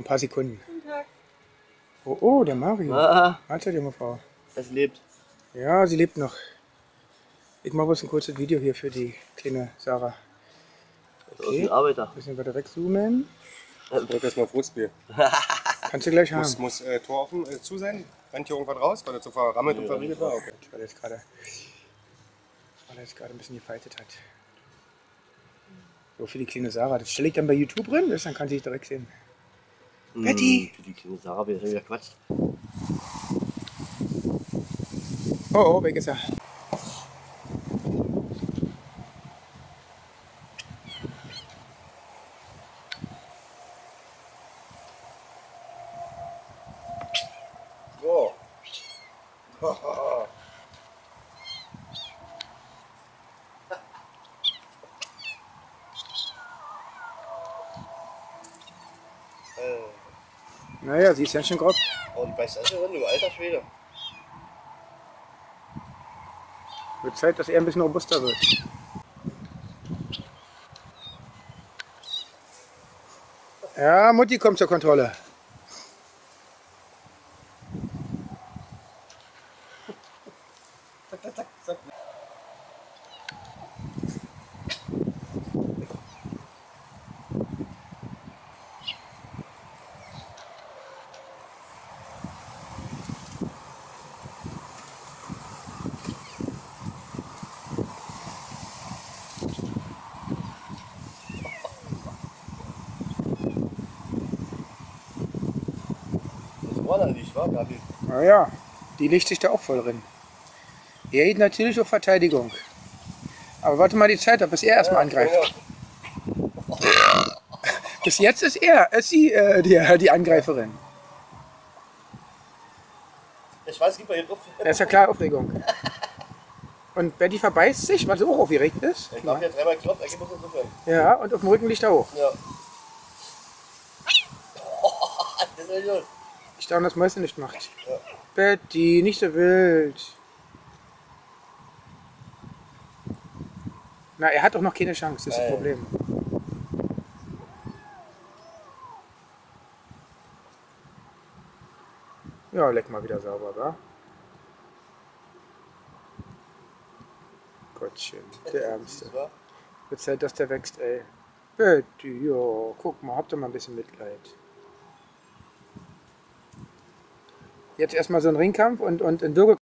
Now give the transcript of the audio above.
Ein paar Sekunden. Guten Tag. Oh, oh, der Mario. Ah, Mahlzeit, junge Frau. es lebt. Ja, sie lebt noch. Ich mache bloß ein kurzes Video hier für die kleine Sarah. So ist ein Arbeiter. Ein bisschen weiter wegzoomen. Ich wollte erstmal Frustbier. Kannst du gleich haben. Muss Tor offen zu sein? Rennt hier irgendwas raus, weil er so verrammelt und verriegelt war? Okay. Weil er jetzt gerade ein bisschen gefaltet hat. So, für die kleine Sarah. Das stelle ich dann bei YouTube drin, dann kann sie sich direkt sehen. Betty! Für die kleine Sarah, wir sind wieder Quatsch. Oh, oh, weg ist er. So. Naja, sie ist ganz schön grob. Oh, die beißt also drin, du alter Schwede. Wird Zeit, dass er ein bisschen robuster wird. Ja, Mutti kommt zur Kontrolle. Das war dann nicht, wa, Gabi? Naja, die legt sich da auch voll drin. Er geht natürlich auf Verteidigung. Aber warte mal die Zeit ab, bis er erstmal angreift. Bis jetzt ist sie die Angreiferin. Ich weiß, gib mal hier drauf. Das ist ja klar Aufregung. Und Betty verbeißt sich, weil sie auch aufgeregt ist. Ich darf hier dreimal klopfen, Ergebnis ist super. Ja, und auf dem Rücken liegt er hoch. Ja. Das ist ja gut. Ich darf das Mäuschen nicht macht. Ja. Betty, nicht so wild. Na, er hat doch noch keine Chance, das ist das Nein. Problem. Ja, leck mal wieder sauber, wa? Gottchen, der Ärmste. Das war- Wird Zeit, dass der wächst, ey. Betty, ja, guck mal, habt ihr mal ein bisschen Mitleid. Jetzt erstmal so ein Ringkampf und in Würge